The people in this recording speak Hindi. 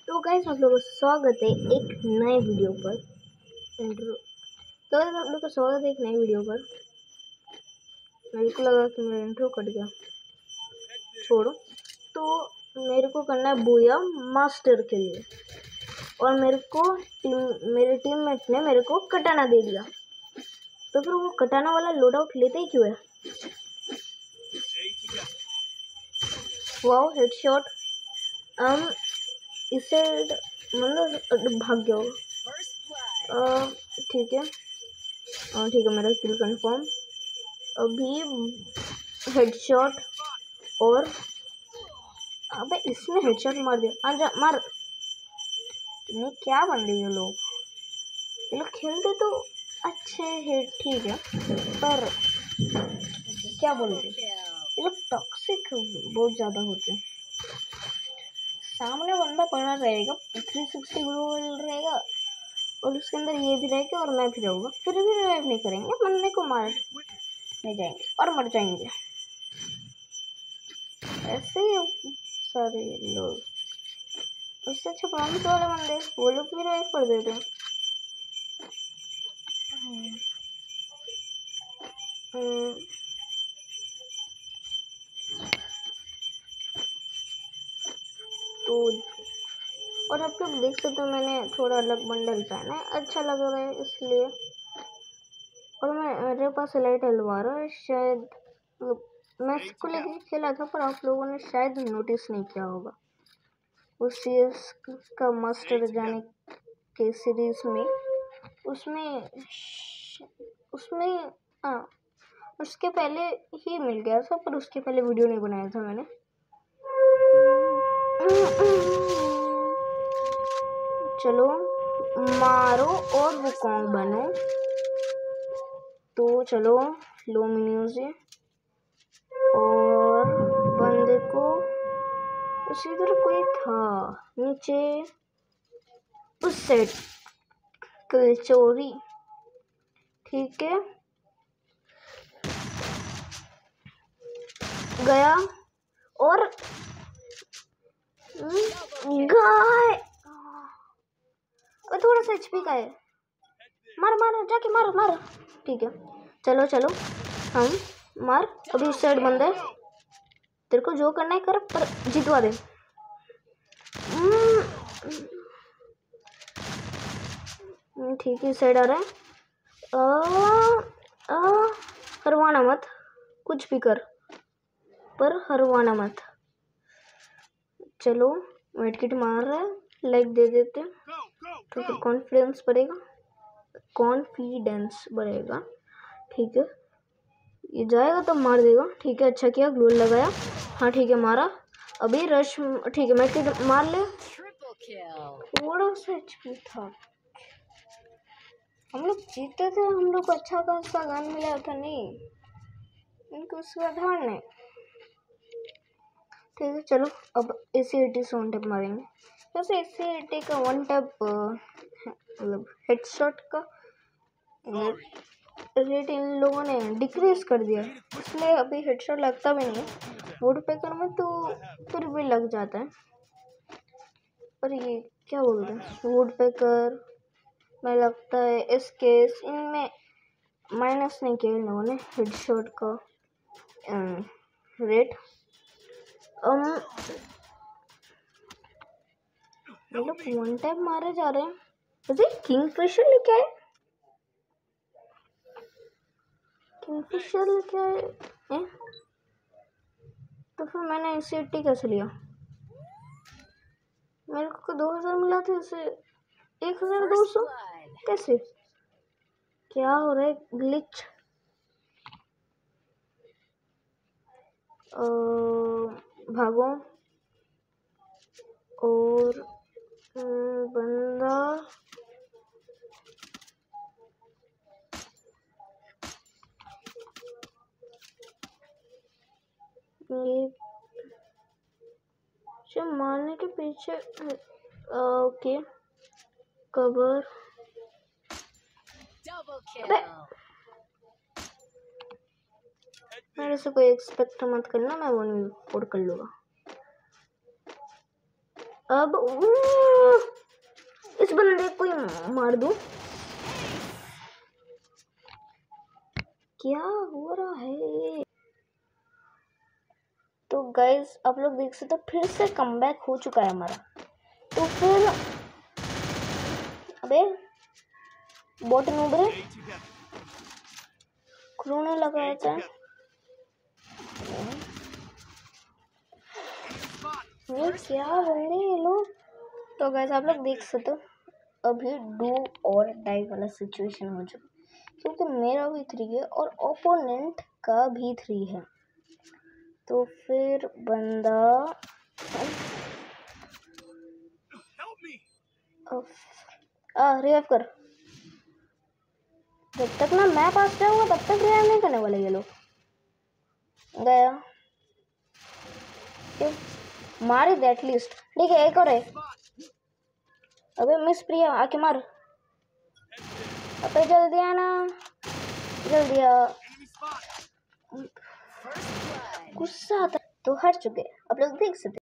तो गाइस आप लोगों का स्वागत है एक नए वीडियो पर। इंट्रो। तो गाइस आप लोगों का स्वागत है एक नए वीडियो पर। मेरे को लगा कि मेरा इंट्रो कट गया, छोड़ो। तो मेरे को करना है बूया मास्टर के लिए, और मेरे टीममेट ने मेरे को कटाना दे दिया। तो फिर वो कटाना वाला लोड आउट लेते ही क्यों है? Wow headshot. इससे मतलब भाग गया होगा। ठीक है, ठीक है, मेरा किल कंफर्म। अभी हेडशॉट, और अबे इसने हेडशॉट मार दिया। आजा मार। नहीं क्या बन रही है लोग, ये लोग खेलते तो अच्छे है, ठीक है, पर क्या बोलते ये लोग टॉक्सिक बहुत ज़्यादा होते हैं। सामने बंदा पड़ा रहेगा, 360 ग्लोबल रहेगा, और उसके अंदर ये भी रहेगा और मैं भी रहूँगा, फिर भी रिवाइव नहीं करेंगे, बंदे को मार नहीं जाएंगे और मर जाएंगे। ऐसे ही सारे लोग, उससे अच्छा प्रॉमिस वाले बंदे वो लोग भी रिवाइव कर देते हैं। तो और आप लोग देख सकते हो मैंने थोड़ा अलग बंडल पहना है, अच्छा लग रहा है इसलिए। और मेरे पास लाइट अलवारा है, शायद मैं इसको लेके खेला था, पर आप लोगों ने शायद नोटिस नहीं किया होगा। उस सीरीज का मास्टर जाने के सीरीज में उसमें हाँ, उसके पहले ही मिल गया था, पर उसके पहले वीडियो नहीं बनाया था मैंने। चलो मारो और वुकोंग बनो। तो चलो लो म्यूजिक, और बंदे को उसी तरह कोई था नीचे उस साइड, कलचोरी, ठीक है, गया और गाय। और थोड़ा सा एचपी का है, मार मार जाके मार मार, ठीक है। चलो चलो हम मार। अभी इस साइड बंदा है, तेरे को जो करना है कर, पर जितवा दे। ठीक है, इस साइड आ रहा है। हरवाना मत, कुछ भी कर पर हरवाना मत। चलो मेडकिट मार रहा है, लाइक दे देते हैं तो फिर कॉन्फिडेंस बढ़ेगा, ठीक है। ये जाएगा तो मार देगा, ठीक है, अच्छा किया, ग्लू लगाया, हाँ ठीक है, मारा। अभी रश, ठीक है, मेडकिट मार ले। थोड़ा सा एचपी था, हम लोग जीते थे, हम लोग को अच्छा खासा गन मिला था, नहीं इनको साधारण नहीं, ठीक है। चलो अब AC-80 से वन टैप मारेंगे। वैसे AC-80 का वन टैप मतलब हेडशॉट का रेट इन लोगों ने डिक्रीज कर दिया, इसलिए अभी हेडशॉट लगता भी नहीं है। वुड पैकर में तो फिर भी लग जाता है, पर ये क्या बोलते हैं, वुड पैकर में लगता है, इस केस इनमें माइनस नहीं किया इन लोगों ने हेडशॉट का रेट। लोग वन टाइम मारे जा रहे हैं। वैसे किंगफिशर लेके आए, किंगफिशर लेके आए तो फिर मैंने AC-80 कैसे लिया? मेरे को 2000 मिला था, इसे 1200 कैसे? क्या हो रहा है? ग्लिच। भागो, और बंदा ये मारने के पीछे, ओके, कवर। मेरे से कोई एक्सपेक्ट मत करना, मैं 1v4 कर लूँगा। अब इस बंदे को ही मार दूं। क्या हो रहा है? तो गाइस आप लोग देख सकते हो फिर से कमबैक हो चुका है हमारा। तो फिर अबे बॉट नूब रे, क्रोनो लगाया था ये क्या बंदे ये लोग। तो गाइस आप लोग देख सकते हो अभी डू और डाई वाला सिचुएशन हो चुका, क्योंकि मेरा भी 3 है और ओपोनेंट का भी 3 है। तो फिर बंदा रिवाइव कर, जब तक ना मैं पास जाऊंगा तब तक रिवाइव नहीं करने वाले ये लोग। गया मार दे एटलीस्ट। ठीक है एक और है। अबे मिस प्रिया आके मार। अबे जल्दी आना, जल्दी आ। गुस्सा आता तो हार चुके आप लोग देख सकते।